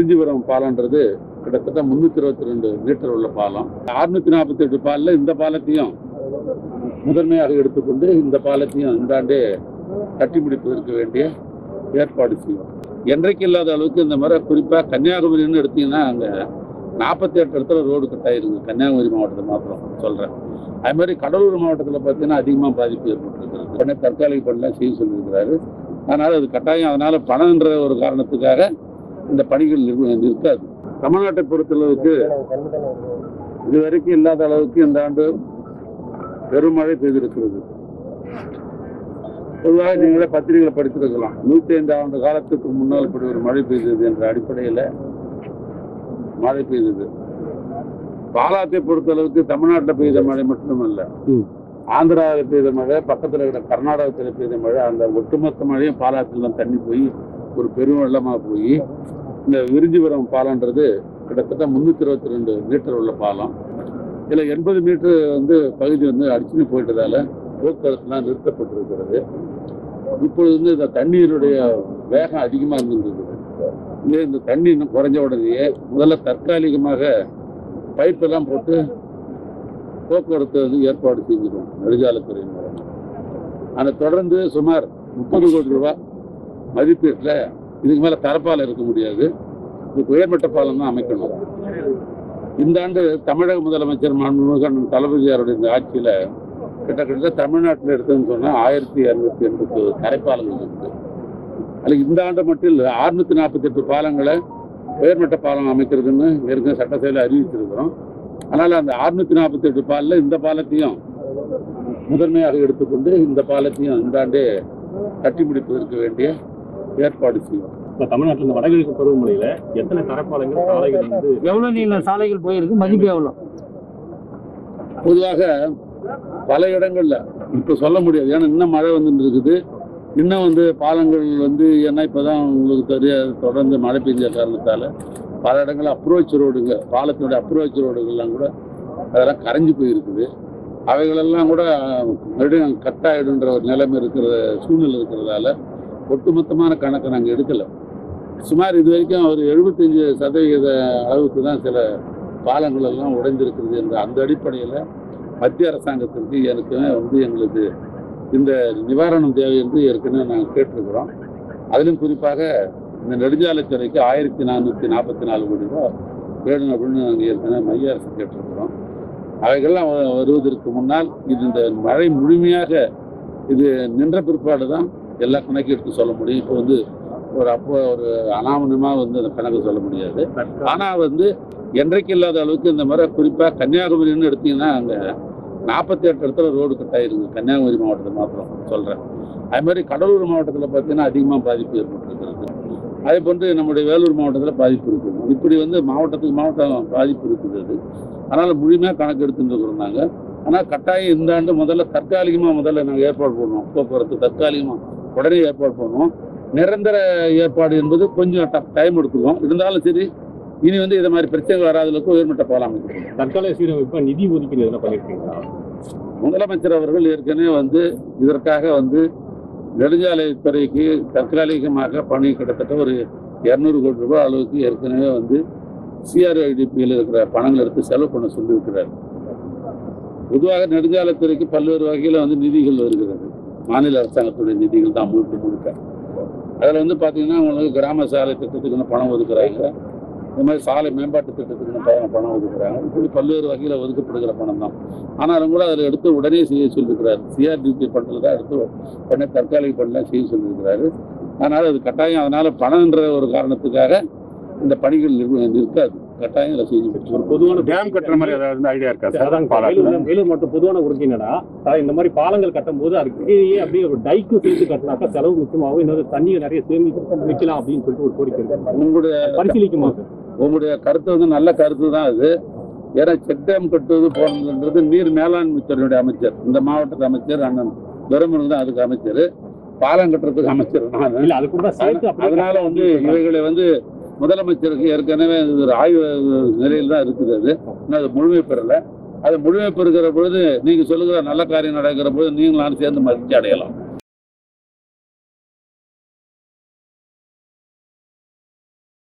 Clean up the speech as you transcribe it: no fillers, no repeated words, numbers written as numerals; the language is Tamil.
விரிஞ்சிபுரம் பாலம்ன்றது கிட்டத்தட்ட 322 மீட்டர் உள்ள பாலம். 648 பாலில் இந்த பாலத்தையும் முதன்மையாக எடுத்துக்கொண்டு இந்த பாலத்தையும் இந்த ஆண்டே கட்டி முடிப்பதற்கு வேண்டிய ஏற்பாடு செய்வோம். என்றைக்கு இல்லாத அளவுக்கு இந்த மாதிரி குறிப்பாக கன்னியாகுமரின்னு எடுத்தீங்கன்னா அங்கே 48 இடத்துல ரோடு கட்டாயிருங்க. கன்னியாகுமரி மாவட்டத்தை மாத்திரம் சொல்கிறேன். அது மாதிரி கடலூர் மாவட்டத்தில் பார்த்தீங்கன்னா அதிகமாக பாதிப்பு ஏற்பட்டுருக்கிறது. உடனே தற்காலிக பணிலாம் செய்ய சொல்லியிருக்கிறாரு. அதனால் அது கட்டாயம். அதனால் பணம்ன்ற ஒரு காரணத்துக்காக இந்த பணிகள் நிற்காது. தமிழ்நாட்டை பொறுத்தளவுக்கு இதுவரைக்கும் இல்லாத அளவுக்கு இந்த ஆண்டு பெருமழை பெய்திருக்கிறது. பொதுவாக நீங்களே பத்திரிகைகளை படித்திருக்கலாம். 105 ஆண்டு காலத்துக்கு முன்னால் இப்படி ஒரு மழை பெய்தது என்ற அடிப்படையில் மழை பெய்தது. பாலாத்தை பொறுத்தளவுக்கு தமிழ்நாட்டில் பெய்த மழை மட்டுமல்ல, ஆந்திராவில் பெய்த மழை, பக்கத்தில் இருக்கிற கர்நாடகத்தில் பெய்த மழை, அந்த ஒட்டுமொத்த மழையும் பாலாத்தில் தண்ணி போய் ஒரு பெருவெள்ளமாக போய் இந்த விரிஞ்சிபுரம் பாலம்ன்றது கிட்டத்தட்ட 322 மீட்டர் உள்ள பாலம். இதில் 80 மீட்டர் பகுதி அடிச்சுன்னு போயிட்டதால போக்குவரத்துலாம் நிறுத்தப்பட்டிருக்கிறது. இப்பொழுது இந்த தண்ணீருடைய வேகம் அதிகமாக இருந்திருக்குது. இந்த தண்ணி இன்னும் குறைஞ்ச உடனேயே முதல்ல தற்காலிகமாக பைப்பெல்லாம் போட்டு போக்குவரத்து ஏற்பாடு செஞ்சிடும் நெடுஞ்சாலைத்துறையின் மூலம். அதை தொடர்ந்து சுமார் 30 கோடி ரூபாய் மதிப்பீட்டில் இதுக்கு மேலே தரப்பாலம் இருக்க முடியாது, இதுக்கு உயர்மட்ட பாலம் தான் அமைக்கணும். இந்த ஆண்டு தமிழக முதலமைச்சர் மாண்புமிகு தளபதியாருடைய இந்த ஆட்சியில் கிட்டத்தட்ட தமிழ்நாட்டில் எடுத்ததுன்னு சொன்னால் 1280 தரைப்பாலங்கள் இருக்குது. அதில் இந்த ஆண்டு மட்டும் இல்லை 648 பாலங்களை உயர்மட்ட பாலம் அமைக்கிறதுன்னு ஏற்கனவே சட்டசபையில் அறிவிச்சிருக்கிறோம். அதனால் அந்த 648 பாலில் இந்த பாலத்தையும் முதன்மையாக எடுத்துக்கொண்டு இந்த பாலத்தையும் இந்த ஆண்டே கட்டி முடிப்பதற்கு வேண்டிய ஏற்பாடு செய்வோம். இப்போ தமிழ்நாட்டில் இந்த வடகிழக்கு பருவமழையில எத்தனை தரப்பாலங்கள், சாலைகள் எவ்வளோ நீள சாலைகள் போயிருக்கு, மதிப்பு எவ்வளோ? பொதுவாக பல இடங்கள்ல இப்போ சொல்ல முடியாது. ஏன்னா இன்னும் மழை வந்துட்டு இருக்குது. இன்னும் பாலங்கள் ஏன்னா இப்போதான் உங்களுக்கு தெரியாது, தொடர்ந்து மழை பெஞ்ச காரணத்தால் பல இடங்களில் அப்ரோச் ரோடுங்க, பாலத்தினுடைய அப்ரோச் ரோடுகள்லாம் கூட அதெல்லாம் கரைஞ்சி போயிருக்குது. அவைகளெல்லாம் கூட மறுபடியும் கட்டாயிடுன்ற ஒரு நிலைமை இருக்கிற சூழ்நிலை இருக்கிறதால ஒட்டுமொத்தமான கணக்கை நாங்கள் எடுக்கலை. சுமார் இது வரைக்கும் ஒரு 75% அளவுக்கு தான் சில பாலங்கள் எல்லாம் உடைந்திருக்கிறது என்ற அந்த அடிப்படையில் மத்திய அரசாங்கத்திற்கு ஏற்கனவே எங்களுக்கு இந்த நிவாரணம் தேவை என்று ஏற்கனவே நாங்கள் கேட்டிருக்கிறோம். அதிலும் குறிப்பாக இந்த நெடுஞ்சாலைத்துறைக்கு 1444 கோடி ரூபாய் வேணும் அப்படின்னு நாங்கள் ஏற்கனவே மைய அரசு கேட்டிருக்கிறோம். அவைகள்லாம் வருவதற்கு முன்னால் இந்த மழை முழுமையாக இது நின்ற பிற்பாடு தான் எல்லா கணக்கு எடுத்து சொல்ல முடியும். இப்போ ஒரு அனாமனமாக அந்த கணக்கு சொல்ல முடியாது. ஆனால் என்றைக்கு இல்லாத அளவுக்கு இந்த மாதிரி குறிப்பாக கன்னியாகுமரின்னு எடுத்தீங்கன்னா அங்கே 48 இடத்துல ரோடு கட்டாயிருங்க. கன்னியாகுமரி மாவட்டத்தை மாத்திரம் சொல்கிறேன். அது மாதிரி கடலூர் மாவட்டத்தில் பார்த்தீங்கன்னா அதிகமாக பாதிப்பு ஏற்பட்டுருக்கிறது. அதே போன்று நம்முடைய வேலூர் மாவட்டத்தில் பாதிப்பு இருக்குது. இப்படி மாவட்டத்துக்கு மாவட்டம் பாதிப்பு இருக்குது. அதனால் முழுமையாக கணக்கு எடுத்துட்டு இருக்கிறோம் நாங்கள். ஆனால் கட்டாயம் இந்த ஆண்டு முதல்ல தற்காலிகமாக நாங்கள் ஏற்பாடு பண்ணுவோம். போக்குவரத்து தற்காலிகமாக உடனே ஏற்பாடு பண்ணுவோம். நிரந்தர ஏற்பாடு என்பது கொஞ்சம் டைம் எடுத்துக்கும். இருந்தாலும் சரி, இனி இதை மாதிரி பிரச்சனை வராதளவுக்கு உயர்மட்ட பாலம் அமைக்கணும். தற்காலிக சீரமைப்பு நிதி ஒதுக்கீடு எதனா பண்ணியிருக்கீங்களா? முதலமைச்சர் அவர்கள் ஏற்கனவே இதற்காக நெடுஞ்சாலைத்துறைக்கு தற்காலிகமாக பணி கிட்டத்தட்ட ஒரு 200 கோடி ரூபாய் அளவுக்கு ஏற்கனவே சிஆர்ஐடிபியில் இருக்கிற பணங்கள் எடுத்து செலவு பண்ண சொல்லியிருக்கிறார். பொதுவாக நெடுஞ்சாலைத்துறைக்கு பல்வேறு வகையில் நிதிகள் வருகிறது. மாநில அரசாங்கத்துடைய நிதிகள் தான் முழுக்க. அதில் பார்த்தீங்கன்னா உங்களுக்கு கிராம சாலை திட்டத்துக்கு பணம் ஒதுக்குறாங்க. இந்த மாதிரி சாலை மேம்பாட்டு திட்டத்துக்கு பணம் ஒதுக்குறாங்க. இப்படி பல்வேறு வகையில் ஒதுக்கப்படுகிற பணம் தான். ஆனாலும் கூட அதில் எடுத்து உடனே செய்ய சொல்லியிருக்கிறார். சிஆர்டிபி ஃபண்டில் தான் எடுத்து உடனே தற்காலிக ஃபண்டெலாம் செய்ய சொல்லியிருக்கிறாரு. அதனால் அது கட்டாயம். அதனால் பணம்ன்ற ஒரு காரணத்துக்காக இந்த பணிகள் நிற்காது. கட்டாயம் இதில் செஞ்சு ஒரு பொதுவான டேம் கட்டுற மாதிரி ஏதாவது ஐடியா இருக்கா சார்? வேலூர் மட்டும் பொதுவான உறுதி என்னன்னா, இந்த மாதிரி பாலங்கள் கட்டும் போது அதுக்கு அப்படியே ஒரு டைக்கு சேர்த்து கட்டினாக்கா செலவு மிச்சமாகவும் இன்னொரு தண்ணியை நிறைய சேமிக்க வைக்கலாம் அப்படின்னு சொல்லிட்டு ஒரு கோரிக்கை இருக்கு. உங்களுடைய பரிசீலிக்குமா சார்? உங்களுடைய கருத்து நல்ல கருத்து தான் அது. ஏன்னா செக் டேம் கட்டுவது போனதுன்றது நீர் மேலாண்மை துறையுடைய அமைச்சர், இந்த மாவட்டத்து அமைச்சர் அண்ணன் துரைமுருகன் தான் அதுக்கு அமைச்சர். பாலம் கட்டுறதுக்கு அமைச்சர் நான். அதனால இவைகளை முதலமைச்சருக்கு ஏற்கனவே ஒரு ஆய்வு நிலையில் தான் இருக்குது. அது முழுமை பெறலை. அது முழுமை பெறுகிற பொழுது நீங்கள் சொல்லுகிற நல்ல காரியம் நடக்கிற பொழுது நீங்களும் சேர்ந்து மகிழ்ச்சி அடையலாம்.